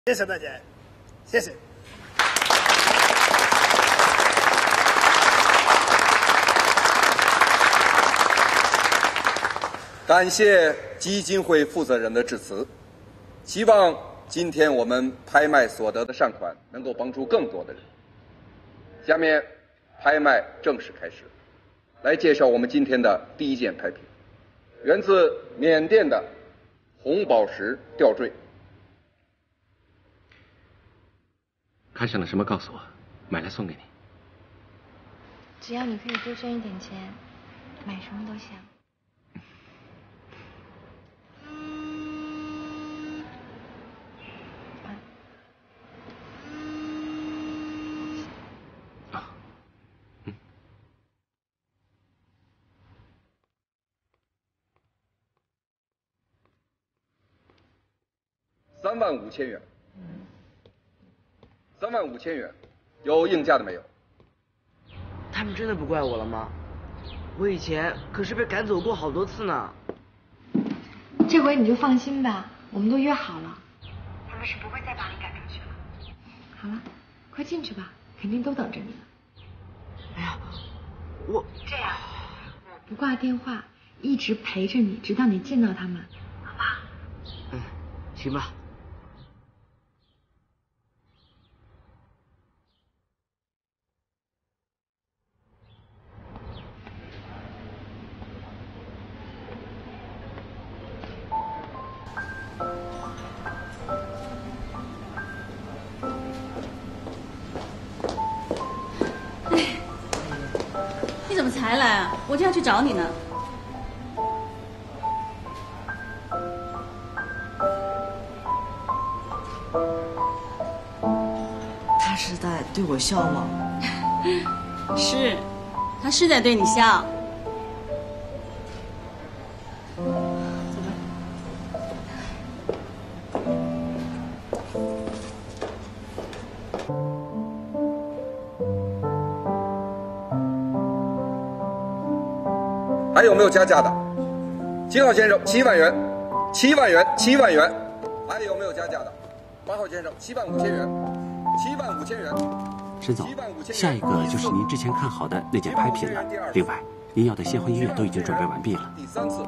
谢谢大家，谢谢。 感谢基金会负责人的致辞，希望今天我们拍卖所得的善款能够帮助更多的人。下面，拍卖正式开始，来介绍我们今天的第一件拍品，源自缅甸的红宝石吊坠。 看上了什么？告诉我，买来送给你。 只要你可以多捐一点钱，买什么都行。 35000元，35000元，有应价的没有？ 他们真的不怪我了吗？我以前可是被赶走过好多次呢。 这回你就放心吧，我们都约好了，他们是不会再把你赶出去了。好了，快进去吧，肯定都等着你呢。 哎呀，我这样，我不挂电话，一直陪着你，直到你见到他们，好吧？ 行吧。 你怎么才来啊？我就要去找你呢。 他是在对我笑吗？ 是，他是在对你笑。 还有没有加价的？7号先生7万元，7万元，7万元。还有没有加价的？8号先生75000元，75000元。 沈总，下一个就是您之前看好的那件拍品了。另外，您要的鲜花音乐都已经准备完毕了。 第3次。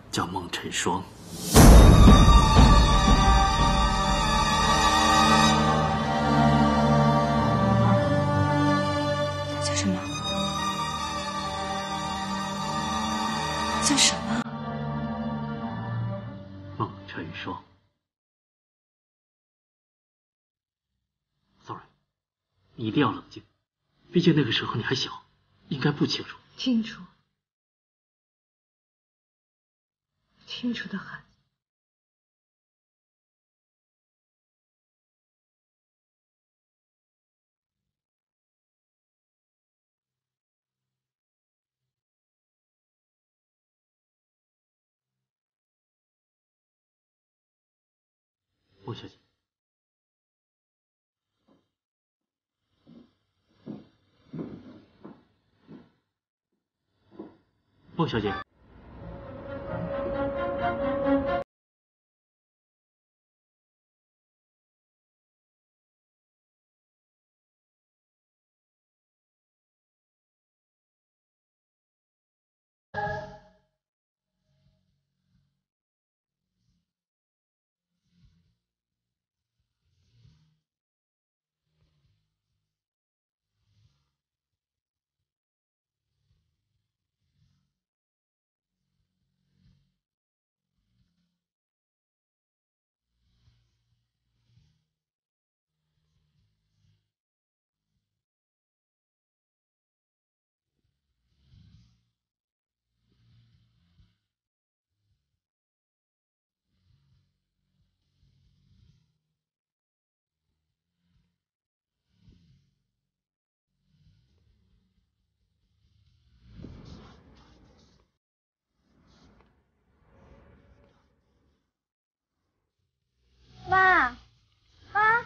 叫孟晨霜。 叫什么？叫什么？ 孟晨霜。Sorry， 你一定要冷静，毕竟那个时候你还小，应该不清楚。 清楚，清楚的很。 孟小姐，孟小姐， 妈，妈，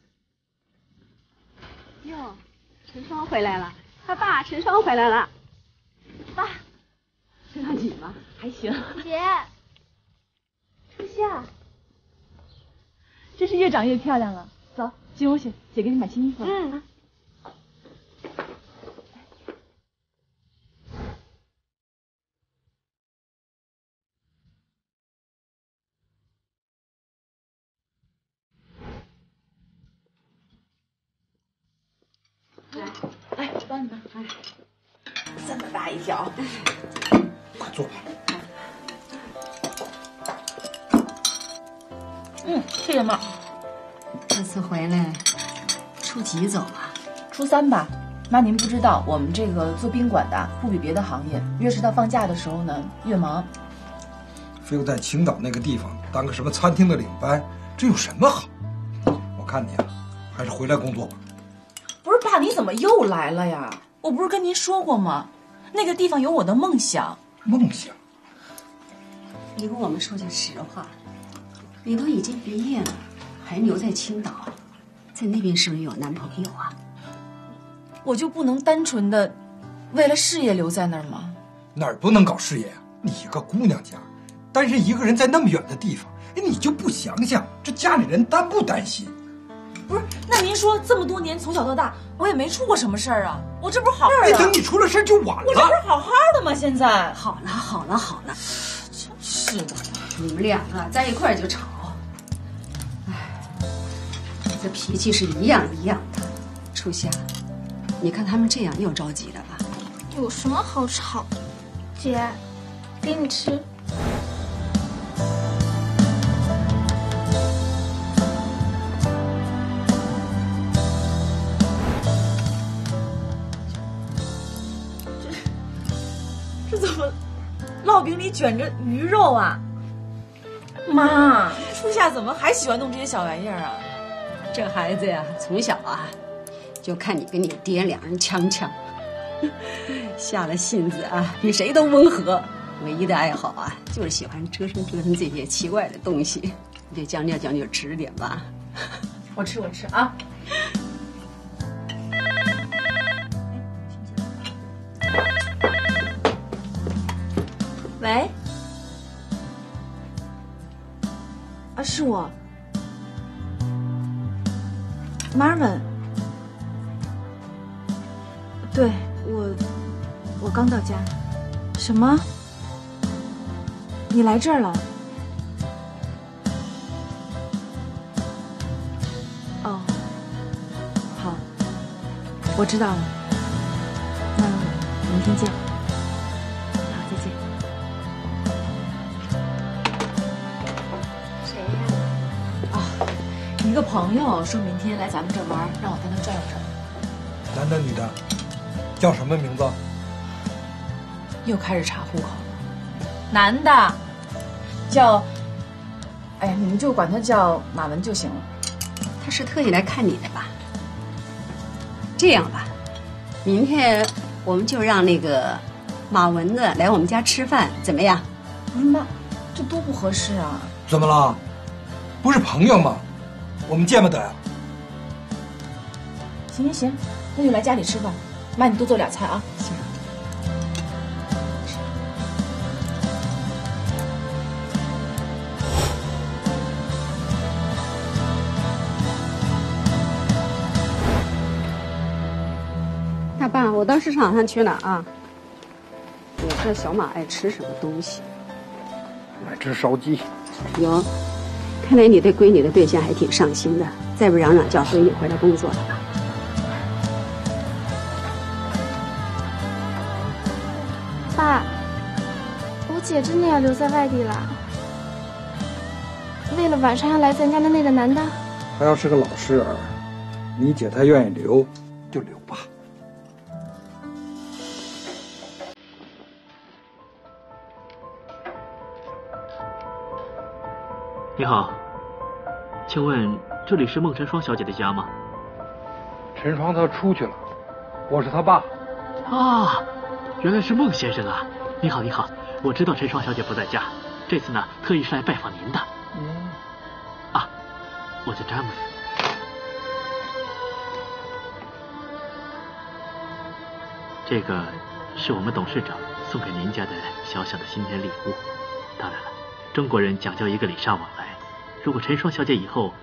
哟，陈双回来了，他爸陈双回来了。爸，身上紧吗？还行。姐，初夏，真是越长越漂亮了。走，进屋去，姐给你买新衣服了。嗯。来，我帮你吧。哎，这么大一条， 快坐吧。 谢谢妈。 这次回来，初几走啊？ 初3吧。妈，您不知道，我们这个做宾馆的不比别的行业，越是到放假的时候呢，越忙。 非要在青岛那个地方当个什么餐厅的领班，这有什么好？我看你啊，还是回来工作吧。 不是爸，你怎么又来了呀？我不是跟您说过吗？那个地方有我的梦想。 梦想？ 你跟我们说句实话，你都已经毕业了，还留在青岛，在那边是不是有男朋友啊？ 我就不能单纯的为了事业留在那儿吗？ 哪儿不能搞事业啊？你一个姑娘家，单身一个人在那么远的地方，哎，你就不想想这家里人担不担心？ 不是，那您说这么多年从小到大，我也没出过什么事儿啊，我这不是好好的？哎，等你出了事就晚了。 我这不是好好的吗？现在好了好了好了， 真是的， 你们两个在一块儿就吵，哎，这脾气是一样一样的。初夏，你看他们这样又着急了吧？ 有什么好吵？姐，给你吃。 这怎么烙饼里卷着鱼肉啊？妈，初夏怎么还喜欢弄这些小玩意儿啊？ 这孩子呀，从小啊，就看你跟你爹两人呛呛，下了性子啊，比谁都温和。唯一的爱好啊，就是喜欢折腾折腾这些奇怪的东西。你就将就将就吃点吧。 我吃啊。喂，啊，是我 ，Marvin。对，我刚到家。什么？ 你来这儿了？哦，好，我知道了。那明天见。好，再见。 谁呀？ 啊，一个朋友说明天来咱们这儿玩，让我带他转悠转悠。 男的女的？叫什么名字？ 又开始查户口了。男的，叫，哎呀，你们就管他叫马文就行了。 他是特意来看你的吧？这样吧，明天我们就让那个马文的来我们家吃饭，怎么样？ 妈，这多不合适啊！ 怎么了？不是朋友吗？我们见不得呀。 行，那就来家里吃饭。妈，你多做俩菜啊。行。 大爸，我到市场上去了啊。我这小马爱吃什么东西？ 爱吃烧鸡。 哟，看来你对闺女的对象还挺上心的，再不嚷嚷叫闺女回来工作了吧？ 爸，我姐真的要留在外地了，为了晚上要来咱家的那个男的。 他要是个老实人，你姐她愿意留就留吧。 你好，请问这里是孟晨霜小姐的家吗？ 陈双他出去了，我是他爸。 啊，原来是孟先生啊！你好，我知道陈双小姐不在家，这次呢特意是来拜访您的。啊，我叫詹姆斯。这个是我们董事长送给您家的小小的新年礼物。当然了，中国人讲究一个礼尚往来。如果陈双小姐以后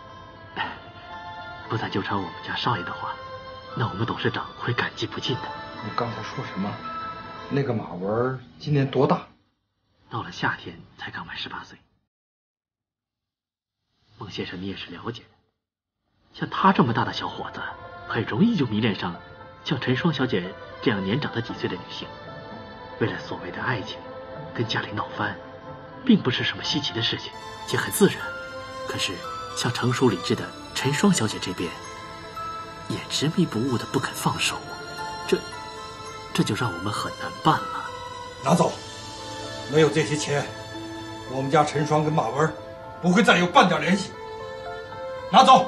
不再纠缠我们家少爷的话，那我们董事长会感激不尽的。 你刚才说什么？那个马文今年多大？ 到了夏天才刚满18岁。孟先生，你也是了解的，像他这么大的小伙子，很容易就迷恋上像陈双小姐这样年长的几岁的女性。为了所谓的爱情，跟家里闹翻，并不是什么稀奇的事情，也很自然。可是像成熟理智的陈双小姐这边，也执迷不悟的不肯放手，这就让我们很难办了。 拿走，没有这些钱，我们家陈双跟马文不会再有半点联系。拿走。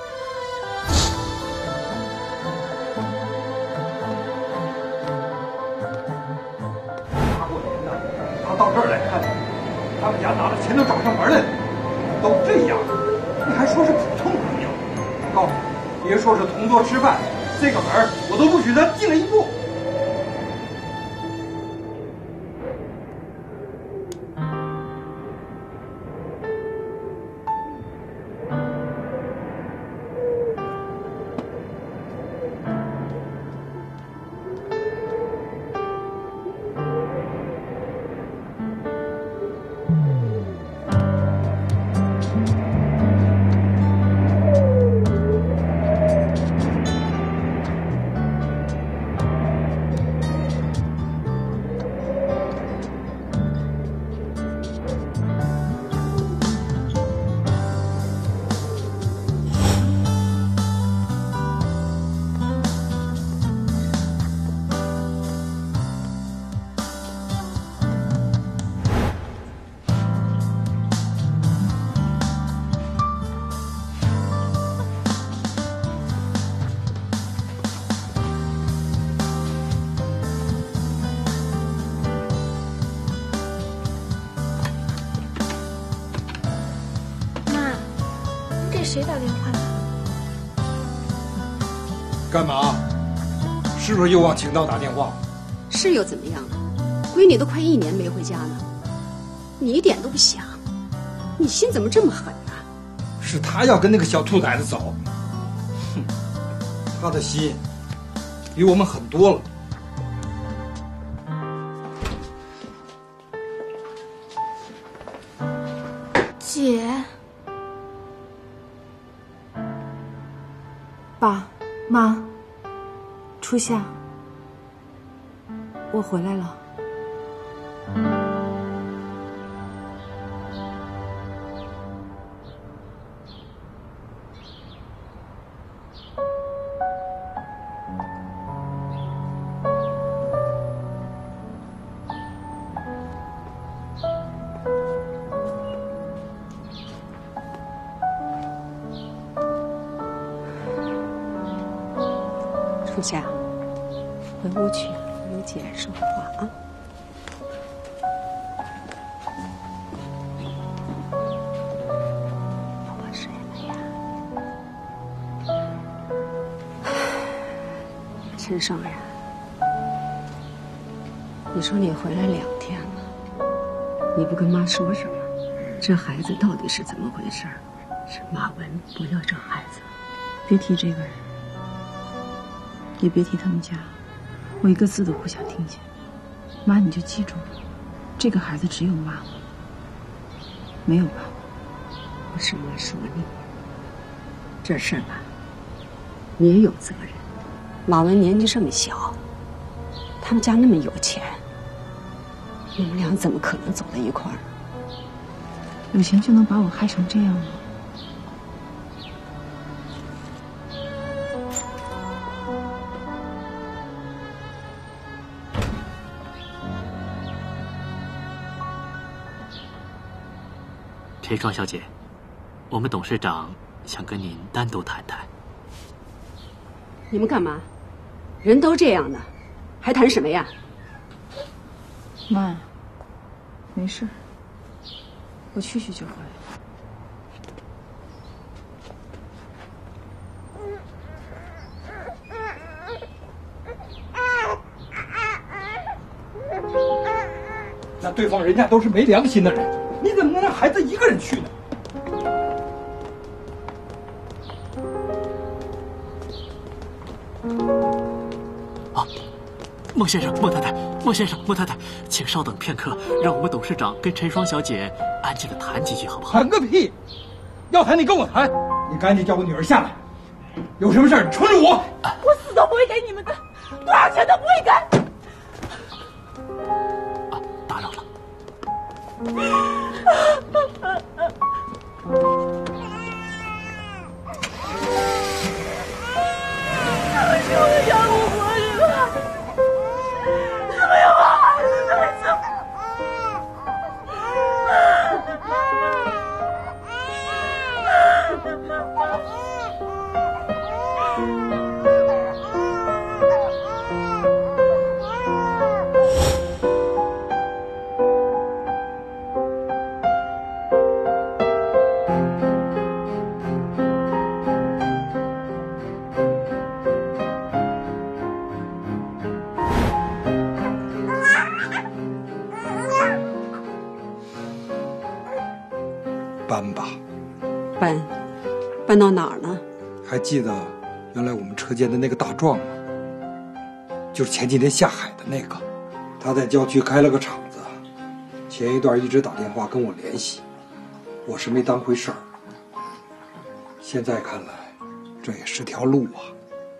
大过年的，他到这儿来看你，他们家拿了钱都找上门来了，都这样，你还说是普通朋友？我告诉你，别说是同桌吃饭，这个门我都不许他进了一步。 谁打电话的？ 干嘛？是不是又往请道打电话？ 是又怎么样了？闺女都快1年没回家了，你一点都不想，你心怎么这么狠呢？ 是他要跟那个小兔崽子走，哼，他的心比我们狠多了。 妈，初夏，我回来了。 初夏，回屋去，有姐说话啊。我睡了呀。陈爽呀，你说你回来2天了，你不跟妈说什么？这孩子到底是怎么回事？是马文不要这孩子， 别提这个人。也别提他们家，我一个字都不想听见。妈，你就记住了，这个孩子只有妈妈，没有爸爸。 不是妈说你，这事儿吧，你也有责任。马文年纪这么小，他们家那么有钱，你们俩怎么可能走到一块儿？ 有钱就能把我害成这样吗？ 陈双小姐，我们董事长想跟您单独谈谈。 你们干嘛？人都这样的，还谈什么呀？ 妈，没事，我去就回。 那对方人家都是没良心的人，你怎么能让孩子一个人去呢？ 啊，孟先生、孟太太、孟先生、孟太太，请稍等片刻，让我们董事长跟陈双小姐安静的谈几句，好不好？ 谈个屁！要谈你跟我谈，你赶紧叫我女儿下来，有什么事儿冲着我。 我死都不会给你们的，多少钱都不会给。 打扰了。 他们是我的养父母是吧？他们要把孩子带走。 搬吧， 搬到哪儿呢？ 还记得原来我们车间的那个大壮吗？就是前几天下海的那个，他在郊区开了个厂子，前一段一直打电话跟我联系，我是没当回事儿。现在看来，这也是条路啊。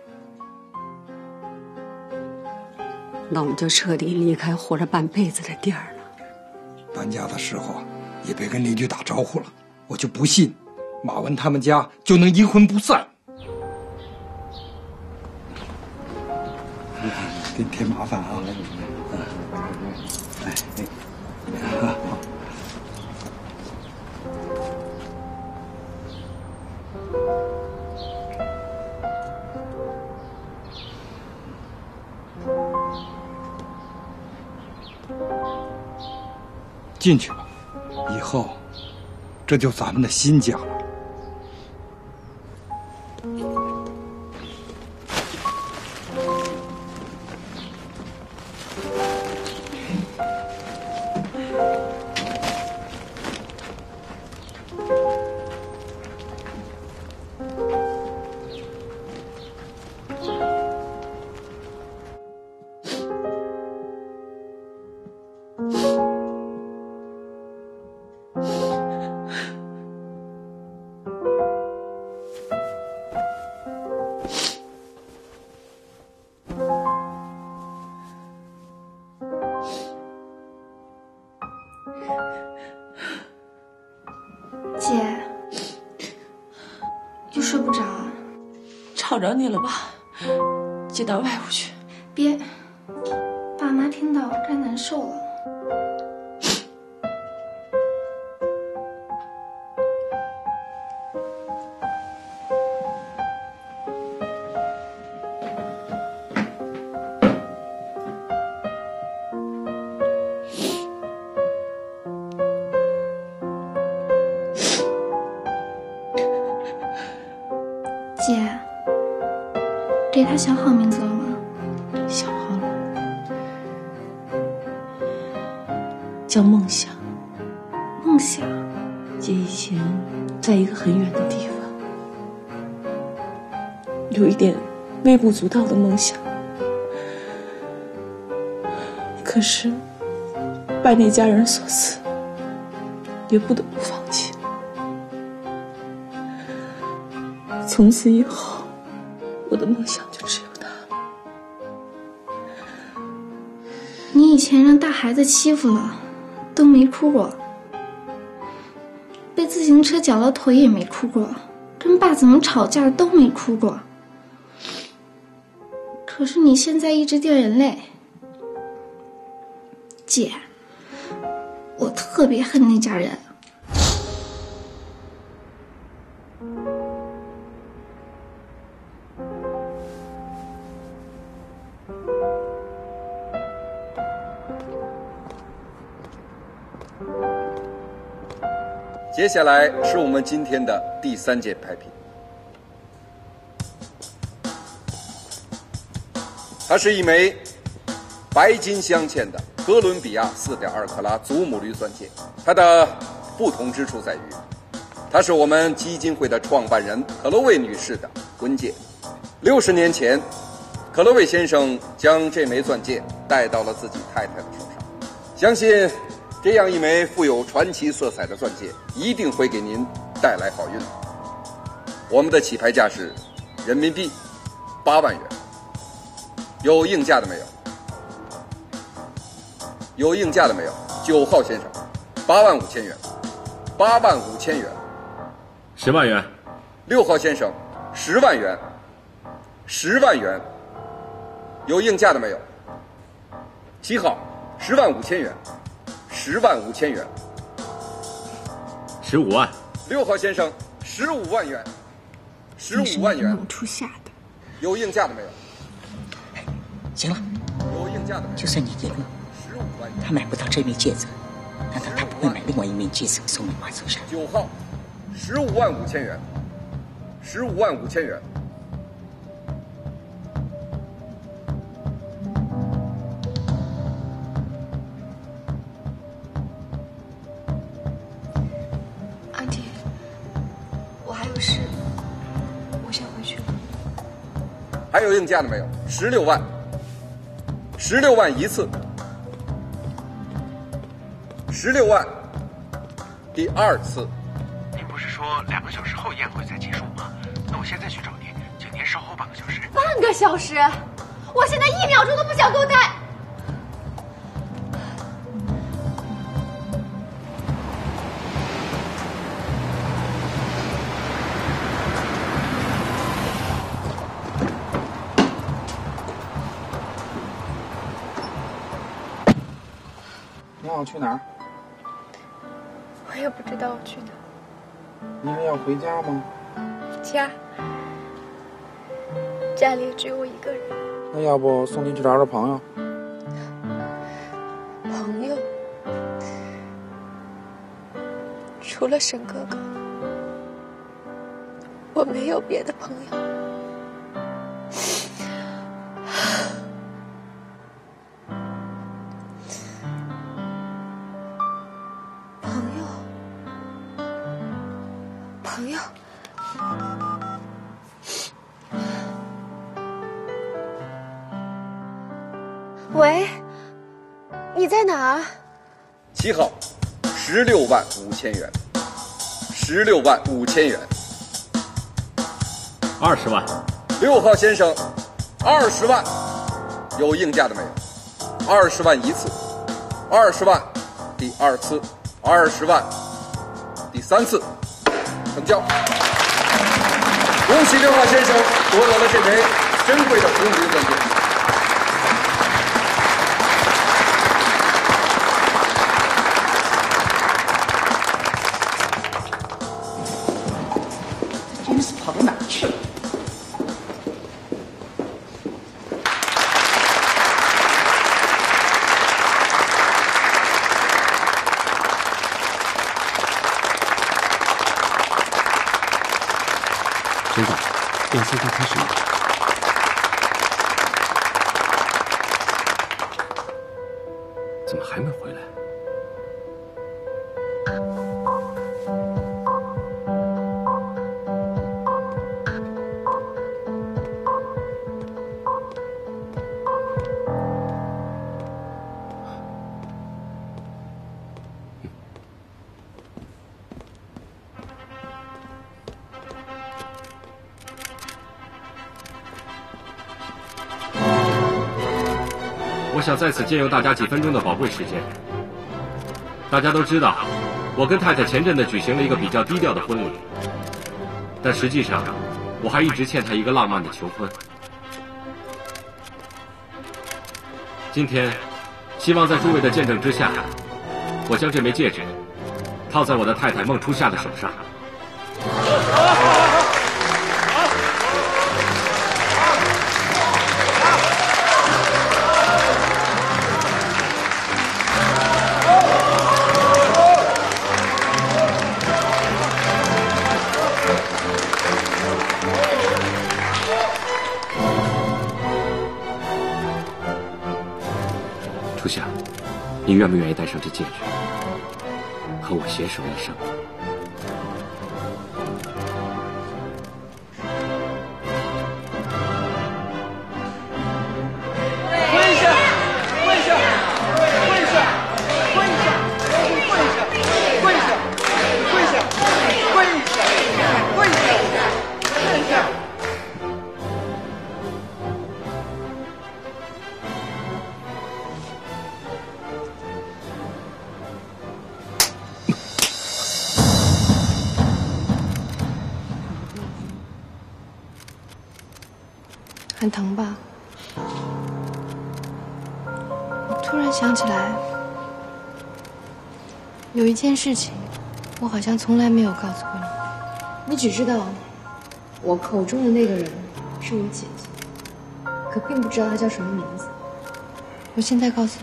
那我们就彻底离开活着半辈子的地儿了。 搬家的时候也别跟邻居打招呼了，我就不信马文他们家就能阴魂不散。给你添麻烦啊！进去吧，以后这就咱们的新家了。 叫着你了吧？接到外屋去。 别，爸妈听到该难受了。姐，给他想好名字了吗？ 想好了，叫梦想。 梦想。 姐以前在一个很远的地方，有一点微不足道的梦想，可是拜那家人所赐，也不得不放弃。从此以后，我的梦想就只有他了。 你以前让大孩子欺负了，都没哭过；被自行车绞了腿也没哭过，跟爸怎么吵架都没哭过。可是你现在一直掉眼泪，姐，我特别恨那家人。 接下来是我们今天的第3件拍品，它是一枚白金镶嵌的哥伦比亚4.2克拉祖母绿钻戒。它的不同之处在于，它是我们基金会的创办人可罗魏女士的婚戒。60年前，可罗魏先生将这枚钻戒戴到了自己太太的手上。相信这样一枚富有传奇色彩的钻戒一定会给您带来好运。我们的起拍价是人民币8万元，有应价的没有？有应价的没有？9号先生，8万5千元，8万5千元 ，10万元。 6号先生，10万元，10万元，有应价的没有？7号，10万5千元。10万5千元 ，15万。 6号先生，15万元，15万元。 孟初夏的， 有应价的没有？ 行了， 有应价的没有？ 就算你赢了，15万元，他买不到这枚戒指，难道他不会买另外一枚戒指送给马先生 ？9号，15万5千元，15万5千元。还有应价的没有？16万，16万一次，16万第2次。 您不是说2个小时后宴会才结束吗？那我现在去找您，请您稍后半个小时。 半个小时？我现在1秒钟都不想多待。 你要去哪儿？ 我也不知道我去哪。 你还要回家吗？ 家里只有我一个人。 那要不送你去找找朋友？ 朋友？除了沈哥哥，我没有别的朋友。喂，你在哪儿 ？7号，16万5千元，16万5千元。 20万。 6号先生，20万，有应价的没有？20万一次，20万第2次，20万第3次，成交。恭喜6号先生。 夺得了这枚珍贵的红驴冠军。 这真是跑到哪儿去了？ 陈总，要现在开始吗？怎么还没回来？我想在此借用大家几分钟的宝贵时间。大家都知道，我跟太太前阵子举行了一个比较低调的婚礼，但实际上，我还一直欠她一个浪漫的求婚。今天，希望在诸位的见证之下，我将这枚戒指套在我的太太孟初夏的手上。初夏，你愿不愿意戴上这戒指，和我携手一生？ 跪下！跪下！跪下！跪下！跪下！跪下！跪下！跪下！跪下！跪下！ 很疼吧？我突然想起来，有一件事情，我好像从来没有告诉过你。你只知道我口中的那个人是我姐姐，可并不知道她叫什么名字。我现在告诉你，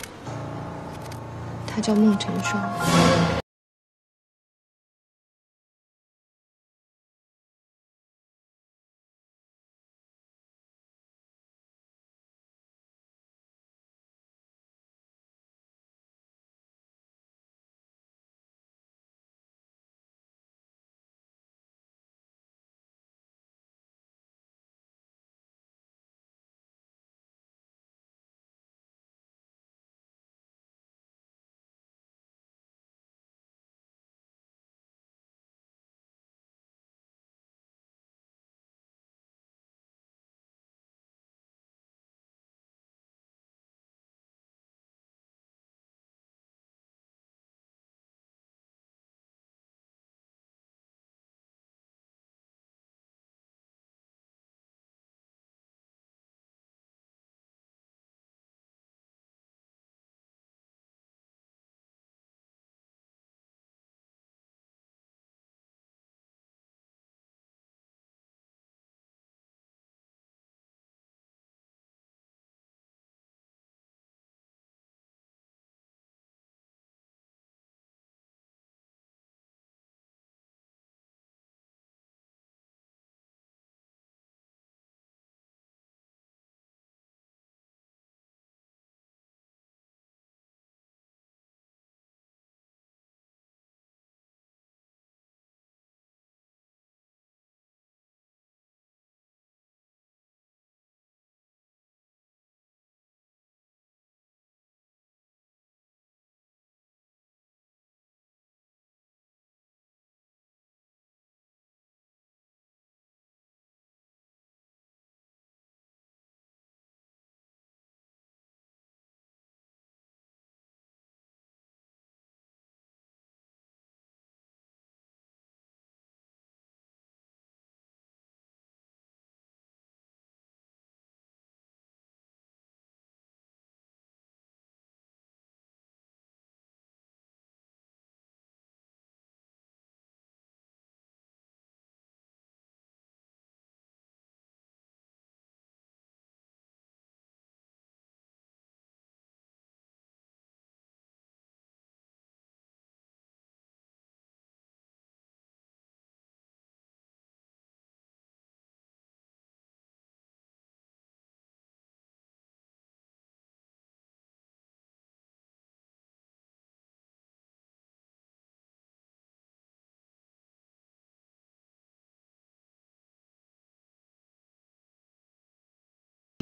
她叫孟晨霜。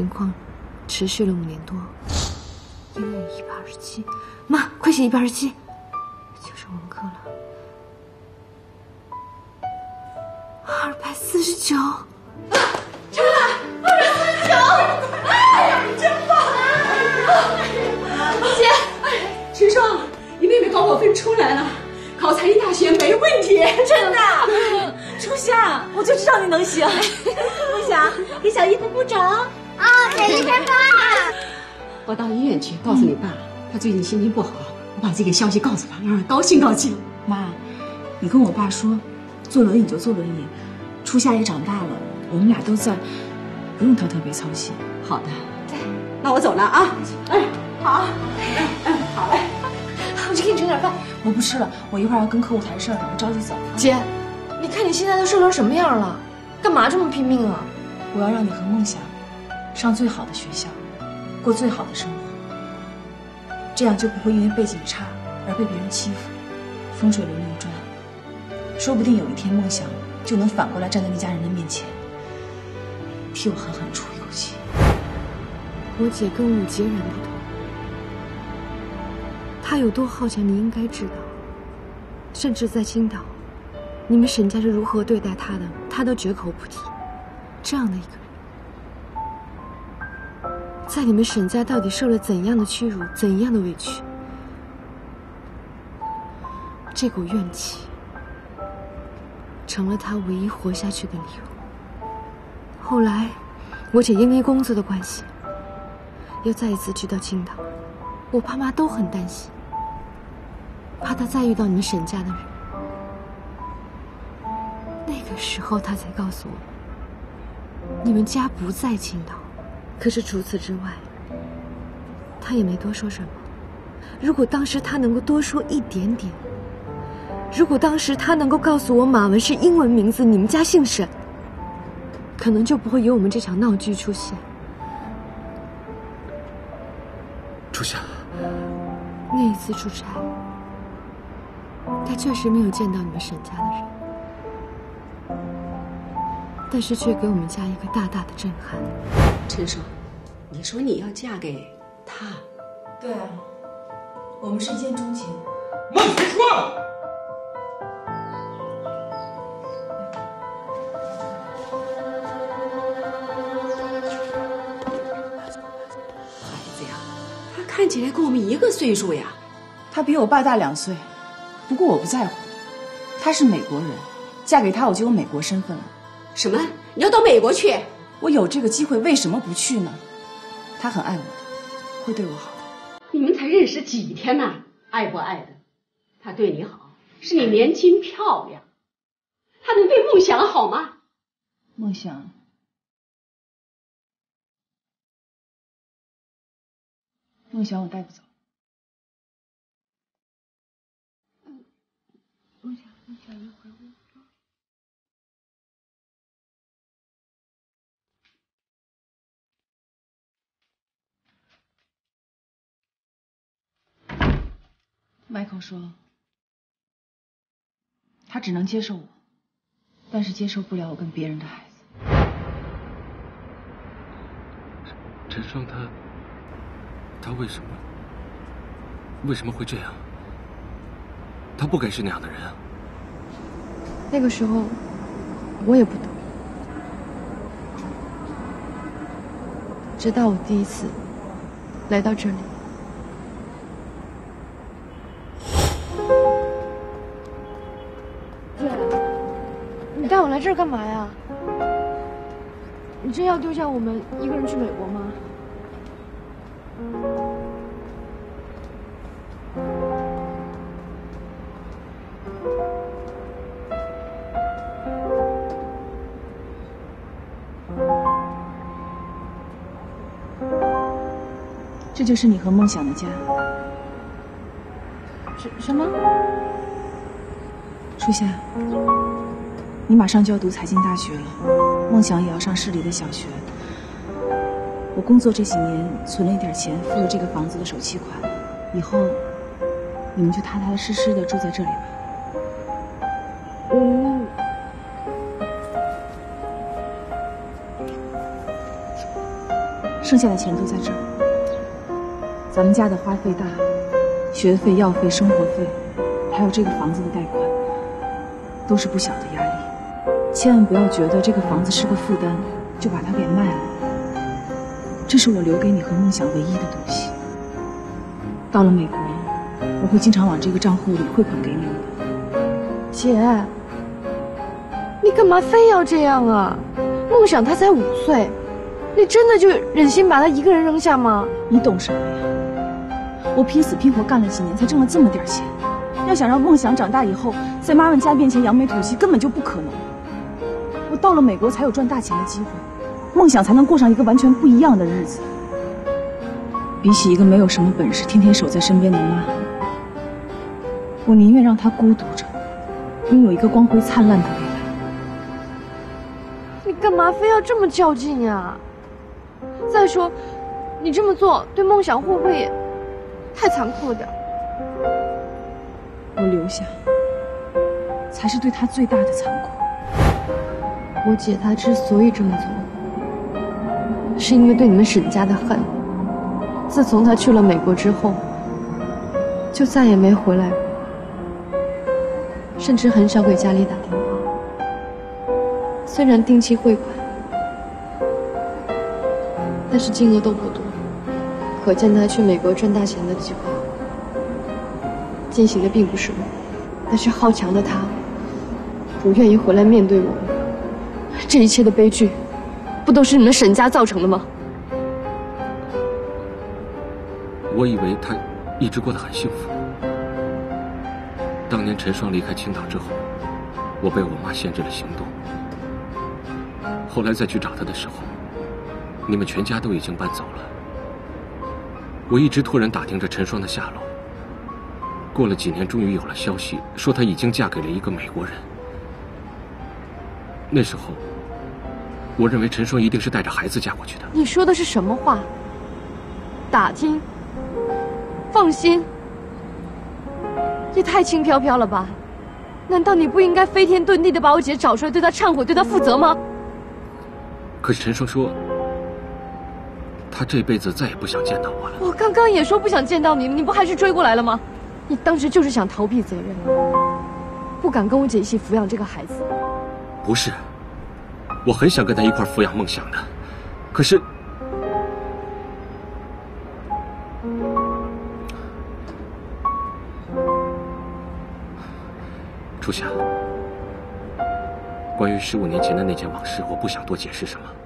情况持续了5年多。英语127，妈，快写127，就是文科了。249， 成了249！哎，真棒！ 姐，陈双，你妹妹高考分出来了，考财经大学没问题， 真的。初夏，我就知道你能行。梦想，给小姨鼓鼓掌啊！给一天爸。 我到医院去告诉你爸，他最近心情不好，我把这个消息告诉他，让他高兴高兴。 妈，你跟我爸说，坐轮椅就坐轮椅，初夏也长大了，我们俩都在，不用他特别操心。 好的，那我走了啊。哎，好，好嘞， 我去给你盛点饭。 我不吃了，我一会儿要跟客户谈事儿呢，我着急走。 姐，你看你现在都瘦成什么样了，干嘛这么拼命啊？ 我要让你和梦想上最好的学校，过最好的生活，这样就不会因为背景差而被别人欺负，风水轮流转。说不定有一天梦想就能反过来站在那家人的面前，替我狠狠出一口气。 我姐跟我截然不同，她有多好强你应该知道，甚至在青岛，你们沈家是如何对待她的，她都绝口不提。这样的一个人，在你们沈家到底受了怎样的屈辱，怎样的委屈？这股怨气成了他唯一活下去的理由。后来，我姐因为工作的关系，又再一次去到青岛，我爸妈都很担心，怕她再遇到你们沈家的人。那个时候，他才告诉我，你们家不在青岛。可是除此之外，他也没多说什么。如果当时他能够多说一点点，如果当时他能够告诉我马文是英文名字，你们家姓沈，可能就不会有我们这场闹剧出现。 初夏， 那一次出差，他确实没有见到你们沈家的人，但是却给我们家一个大大的震撼。 陈爽，你说你要嫁给他？ 对啊，我们是一见钟情。 孟谁说了？ 看起来跟我们一个岁数呀。 他比我爸大2岁，不过我不在乎。他是美国人，嫁给他我就有美国身份了。 什么？你要到美国去？ 我有这个机会，为什么不去呢？他很爱我的，会对我好的。 你们才认识几天呢？爱不爱的？他对你好，是你年轻漂亮。他能对梦想好吗？ 梦想。梦想我带不走。 梦想一会儿我。 迈克说，他只能接受我，但是接受不了我跟别人的孩子。 陈双他为什么会这样？他不该是那样的人啊。 那个时候我也不懂，直到我第一次来到这里。姐，你带我来这儿干嘛呀？你真要丢下我们一个人去美国吗？ 这就是你和梦想的家。 什么？ 初夏，你马上就要读财经大学了，梦想也要上市里的小学。我工作这几年存了一点钱，付了这个房子的首期款，以后你们就踏踏实实的住在这里吧。 剩下的钱都在这儿。咱们家的花费大，学费、药费、生活费，还有这个房子的贷款，都是不小的压力。千万不要觉得这个房子是个负担，就把它给卖了。这是我留给你和梦想唯一的东西。到了美国，我会经常往这个账户里汇款给你们的。 姐，你干嘛非要这样啊？梦想他才5岁，你真的就忍心把他一个人扔下吗？ 你懂什么呀？我拼死拼活干了几年，才挣了这么点钱。要想让梦想长大以后在妈妈家面前扬眉吐气，根本就不可能。我到了美国才有赚大钱的机会，梦想才能过上一个完全不一样的日子。比起一个没有什么本事、天天守在身边的妈，我宁愿让她孤独着，拥有一个光辉灿烂的未来。 你干嘛非要这么较劲呀？再说，你这么做对梦想会不会也太残酷了点？ 我留下，才是对她最大的残酷。 我姐她之所以这么做，是因为对你们沈家的恨。自从她去了美国之后，就再也没回来过，甚至很少给家里打电话。虽然定期汇款，但是金额都不多，可见她去美国赚大钱的计划进行的并不顺利。但是好强的她不愿意回来面对我们。这一切的悲剧，不都是你们沈家造成的吗？ 我以为他一直过得很幸福。当年陈双离开青岛之后，我被我妈限制了行动。后来再去找他的时候，你们全家都已经搬走了。我一直托人打听着陈双的下落。过了几年，终于有了消息，说她已经嫁给了一个美国人。那时候，我认为陈双一定是带着孩子嫁过去的。 你说的是什么话？打听？放心？也太轻飘飘了吧？难道你不应该飞天遁地的把我姐找出来，对她忏悔，对她负责吗？ 可是陈双说，他这辈子再也不想见到我了。 我刚刚也说不想见到你，你不还是追过来了吗？你当时就是想逃避责任，不敢跟我姐一起抚养这个孩子。 不是，我很想跟他一块抚养梦想的，可是初夏，关于15年前的那件往事，我不想多解释什么。